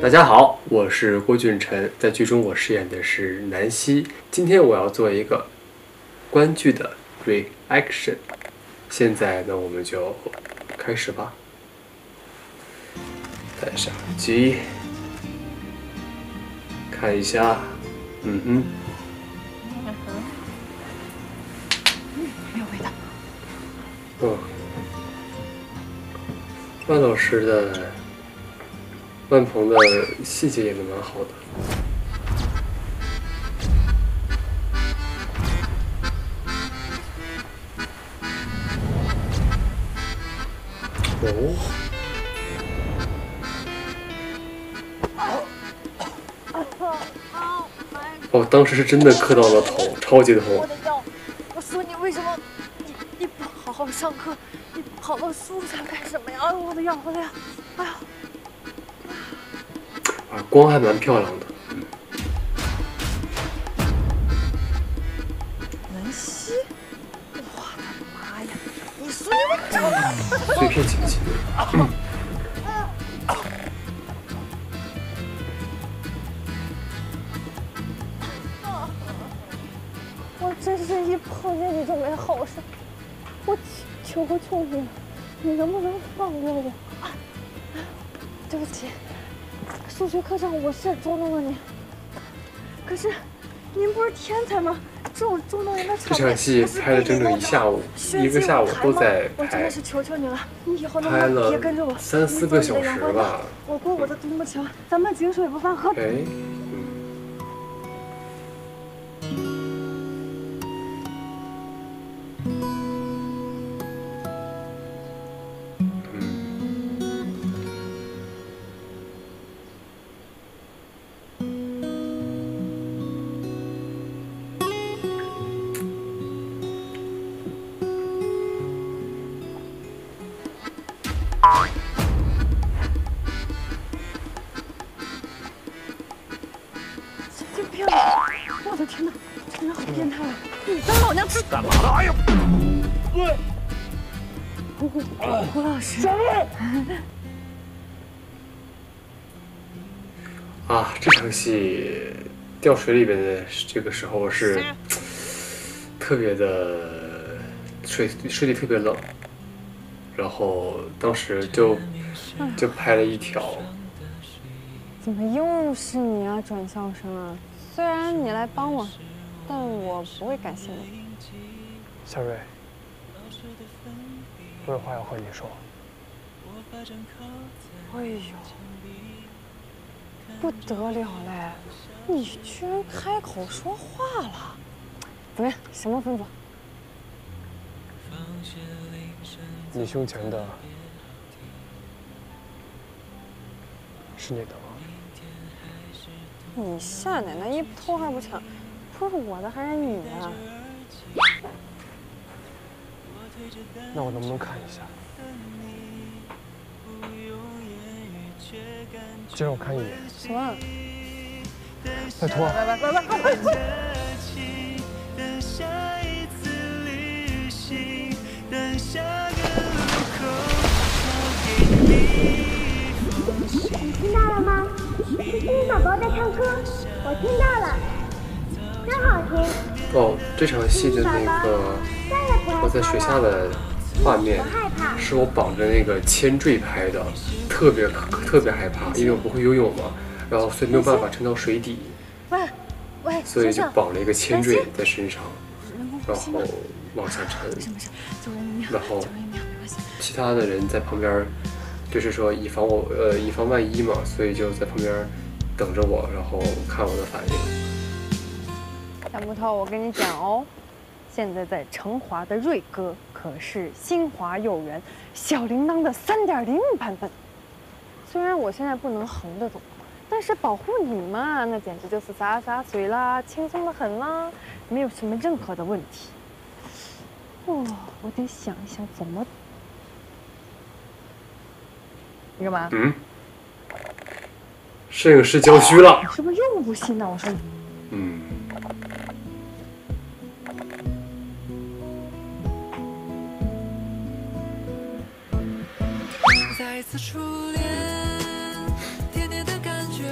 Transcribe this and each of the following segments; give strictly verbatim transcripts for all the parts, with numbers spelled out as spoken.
大家好，我是郭俊辰，在剧中我饰演的是南希。今天我要做一个观剧的 reaction， 现在呢我们就开始吧。戴上耳机，看一下，嗯哼， 嗯哼，嗯，很有味道。 嗯，万老师的。 万鹏的细节演得蛮好的。哦。哦，当时是真的磕到了头，超级痛。 我的腰！我说你为什么你你不好好上课，你跑到树上干什么呀？我的腰，我的腰！哎呀！ 啊，光还蛮漂亮的。嗯。 南希，我的妈呀！你说你们找我？ 碎片情节。嗯。 我真是一碰见你就没好事，我求求你了，你能不能放过我？啊，对不起。 数学课上我是捉弄了你，可是您不是天才吗？这种捉弄人的场面， 这场戏拍了整整一下午，一个下午都在拍。 我真的是求求你了，你以后能不能能别跟着我？ 三四个小时吧。 我过我的独木桥，咱们井水不犯河。 哎。 神经病！我的天哪，这人好变态啊！你当老娘吃干嘛呢？哎呦！ 胡胡胡老师， 小妹。 啊，这场戏掉水里边的这个时候是特别的水水里特别冷，然后当时就就拍了一条。 怎么又是你啊，转校生啊！虽然你来帮我，但我不会感谢你。 小瑞，我有话要和你说。 哎呦，不得了嘞！你居然开口说话了！怎么样？什么吩咐？ 你胸前的是你的吗？ 你夏奶奶一不偷二不抢，说是我的还是你的？ 那我能不能看一下？就让我看一眼。 什么？ 拜托。 拜拜拜拜拜拜！ 你听到了吗？是金宝宝在唱歌，我听到了，真好听。 哦，这场戏的那个我在水下的画面，是我绑着那个铅坠拍的，特别特别害怕，因为我不会游泳嘛，然后所以没有办法沉到水底， 喂喂， 所以就绑了一个铅坠在身上，然后往下沉，然后其他的人在旁边。 就是说，以防我呃，以防万一嘛，所以就在旁边等着我，然后看我的反应。 小木头，我跟你讲哦，现在在成华的瑞哥可是新华幼儿园小铃铛的三点零版本。虽然我现在不能横着走，但是保护你嘛，那简直就是洒洒水啦，轻松的很啦，没有什么任何的问题。哦，我得想一想怎么。 你干嘛？ 嗯，摄影师焦虚了。 你是不是又不信呢？我说你。 嗯。 再次初恋，甜甜的感觉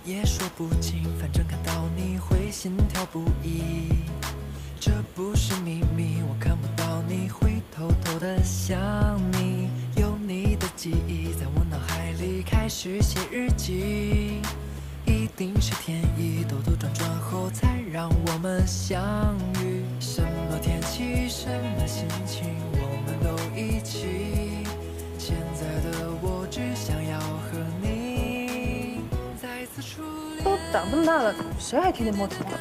也说不清，反正看到你会心跳不已。这不是秘密，我看不到你会偷偷的想你。有你的记忆在我脑海里开始写日记，一定是天意，兜兜转转后才让我们相遇。什么天气，什么心情，我们都一起。现在的我只想要和你再次初恋。 都长这么大了，谁还天天摸头啊？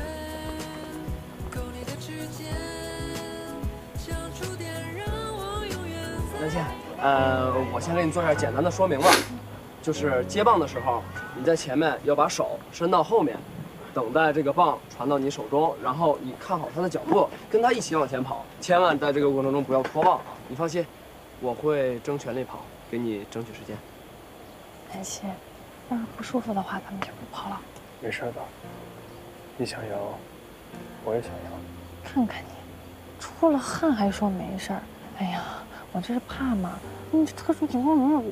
南茜，呃，我先给你做一下简单的说明吧，就是接棒的时候，你在前面要把手伸到后面，等待这个棒传到你手中，然后你看好它的角度，跟它一起往前跑，千万在这个过程中不要脱棒啊！你放心，我会争全力跑，给你争取时间。 南希，要是不舒服的话，咱们就不跑了。 没事的，你想要，我也想要。 看看你，出了汗还说没事儿。哎呀，我这是怕嘛，你这特殊情况没有。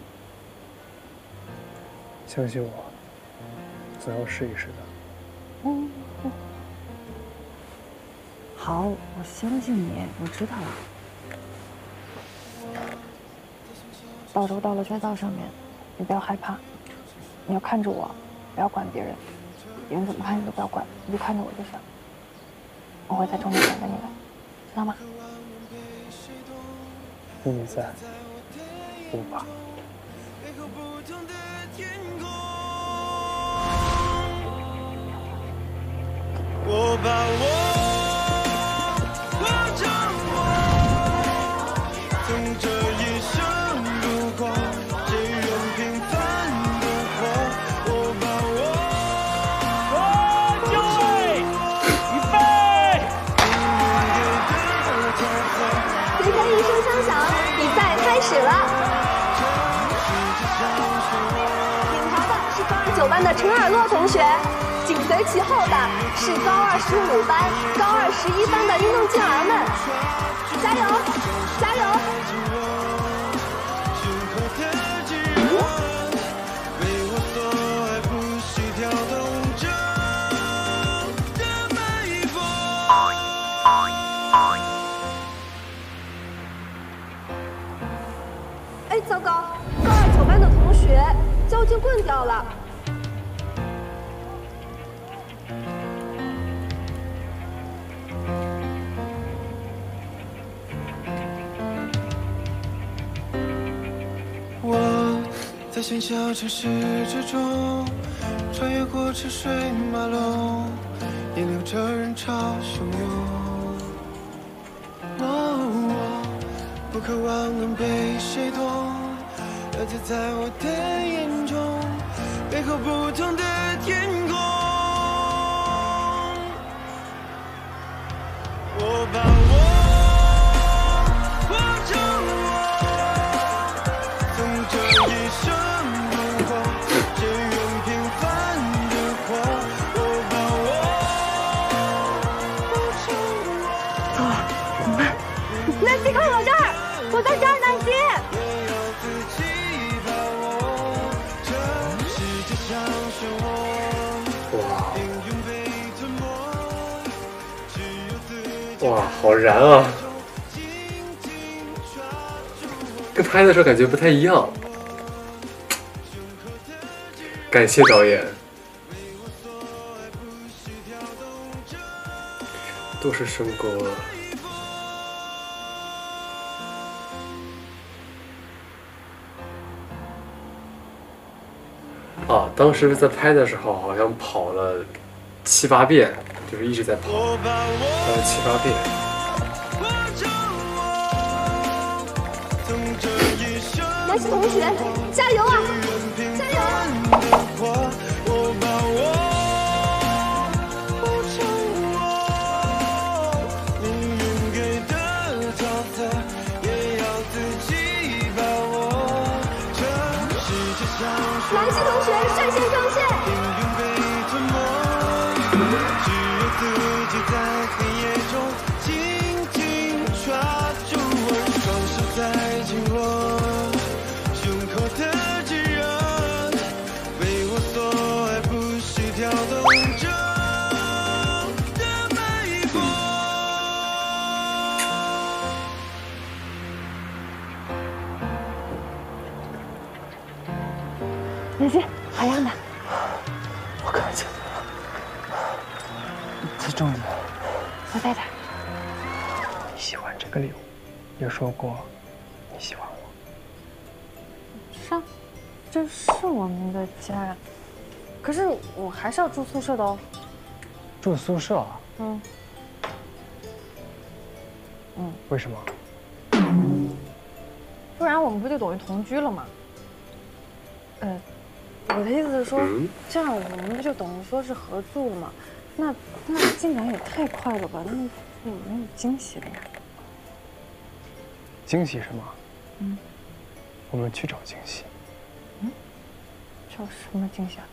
相信我，总要试一试的。 嗯，嗯好，我相信你，我知道了。到时候到了赛道上面，你不要害怕，你要看着我，不要管别人，别人怎么看你都不要管，你就看着我就行。我会在终点等着你的，知道吗？ 有你在，不怕。 我把我活成我，从这一生度过，只用平凡的活。我把我我就位，预备。 随着一声枪响，比赛开始了。领头的是高二九班的陈尔洛同学。紧随其后的是高二十五班、高二十一班的运动健儿们，加油，加油！哎，糟糕，高二九班的同学交接棍掉了。 在喧嚣城市之中，穿越过车水马龙，引流着人潮汹涌。哦，我不渴望能被谁懂，而就在我的眼中，背后不同的天空。我把我。 南希，看我这儿，我在这儿，南希。 哇，哇，好燃啊！跟拍的时候感觉不太一样。感谢导演。都是笙歌。啊，当时在拍的时候好像跑了七八遍，就是一直在跑，跑了七八遍。 南希同学，加油啊！加油！南希同学率先上线。 胸口的炙热，为我所爱不好样的！ 我看见了，自重点。 再带点。 你喜欢这个礼物，也说过你喜欢我。 是啊，这是我们的家呀。可是我还是要住宿舍的哦。 住宿舍？ 嗯。嗯。 为什么？ 不然我们不就等于同居了吗？呃，我的意思是说， 嗯、 这样我们不就等于说是合住了吗？那那进展也太快了吧？那有没有惊喜了呀？ 惊喜是吗？ 嗯。 我们去找惊喜。 嗯？找什么惊喜啊？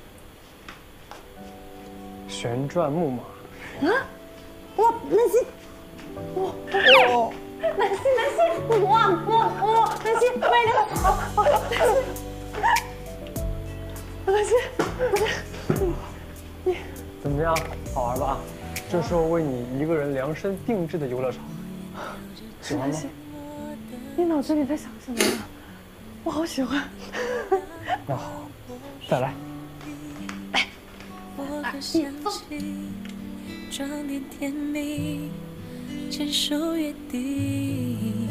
旋转木马。 啊！哇，南希！哇哇！南希，南希！哇哇哇！南希，快点！哦哦，南希，南希，你怎么样？好玩吧？这是我为你一个人量身定制的游乐场，喜欢吗？ 你脑子里在想什么呢？我好喜欢。 那好，再来。 来， 二一放。 装点甜蜜，牵手约定。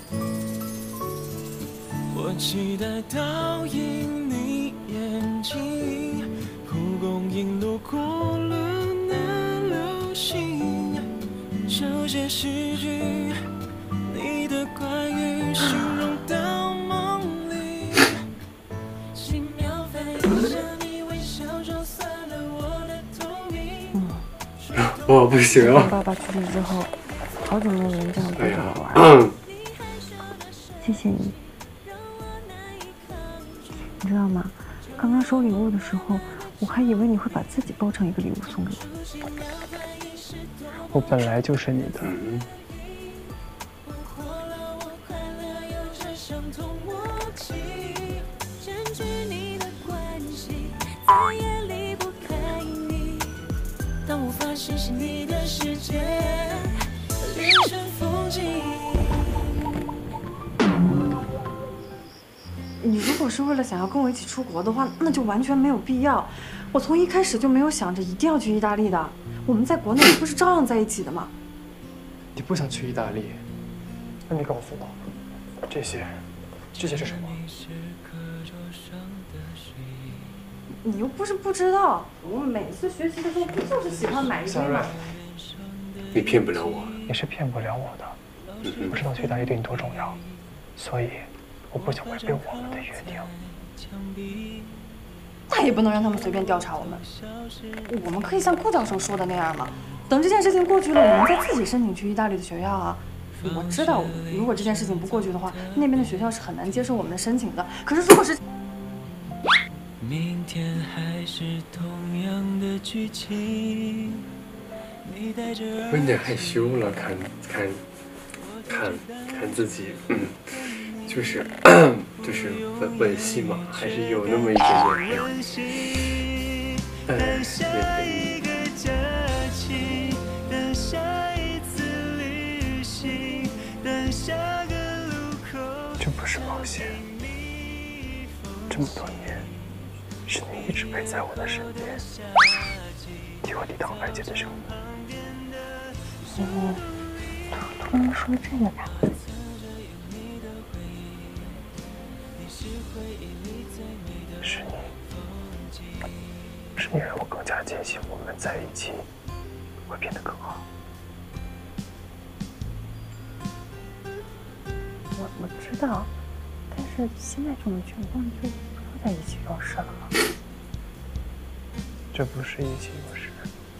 我期待倒映你眼睛，蒲公英路过了那流星，手写诗句，你的关于形容到梦里，轻描淡写向你微笑中散了我的透明。 我不行啊！ 爸爸去世之后，好久没有人这样背着我玩了。谢谢你。你知道吗？刚刚收礼物的时候，我还以为你会把自己包成一个礼物送给我。 我本来就是你的。 嗯。 当我发现是你的世界，连成风景。 你如果是为了想要跟我一起出国的话，那就完全没有必要。我从一开始就没有想着一定要去意大利的，我们在国内不是照样在一起的吗？ 你不想去意大利？那你告诉我，这些，这些是什么？ 你又不是不知道，我们每次学习的时候不就是喜欢买一堆吗？ 你骗不了我， 你是骗不了我的。我知道去意大利对你多重要，所以我不想违背我们的约定。 那也不能让他们随便调查我们。我们可以像顾教授说的那样嘛，等这件事情过去了，我们再自己申请去意大利的学校啊。我知道，如果这件事情不过去的话，那边的学校是很难接受我们的申请的。可是如果是…… 明天还是同样的剧情。 我有点害羞了，看看看看自己，嗯，就是就是吻吻戏嘛，还是有那么一点点。嗯，对对。 这不是冒险，这么多年。是你一直陪在我的身边，替我抵挡外界的声音。 你突然说这个呀？ 是你，是你让我更加坚信我们在一起会变得更好。 我我知道，但是现在这种情况就。在一起就是了吗？ 这不是一起就是。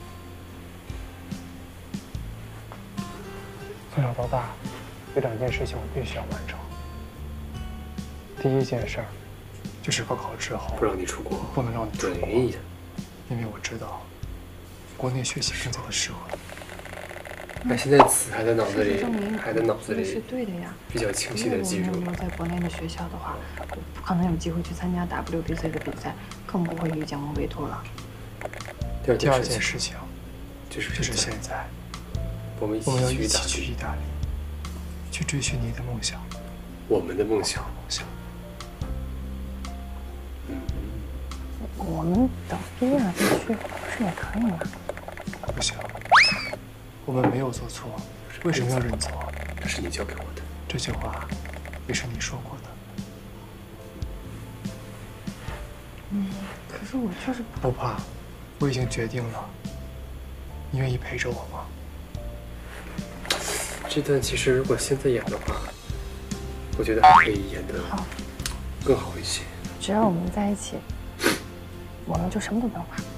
从小到大，有两件事情我必须要完成。第一件事儿，就是高考之后不让你出国， 不能让你出国， 对， 因为我知道，国内学习更加的适合。 那现在词还在脑子里，还在脑子里， 是对的呀， 比较清晰的记住。 如果在国内的学校的话，我不可能有机会去参加 W B C 的比赛，更不会遇见莫维托了。 第二第二件事情， 就是就是现在， 我们一我们要一起起去意大利，去追寻你的梦想， 我们的梦想。 梦想。 我我们等毕业了再去，不是也可以吗？ 不行，我们没有做错，为什么要认错？ 这是你教给我的。 这句话也是你说过的。 嗯，可是我就是不怕，我已经决定了。你愿意陪着我吗？ 这段其实如果现在演的话，我觉得还可以演得更好一些。 只要我们在一起，我们就什么都不用怕。